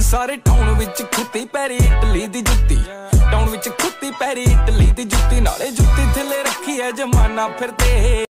सारे टाउन विच खुत्ती पैरी इटली दी जुत्ती, टाउन विच खुत्ती पैरी इटली दी जुत्ती, नाले जुत्ती थल्ले रखी है जमाना फिरदे।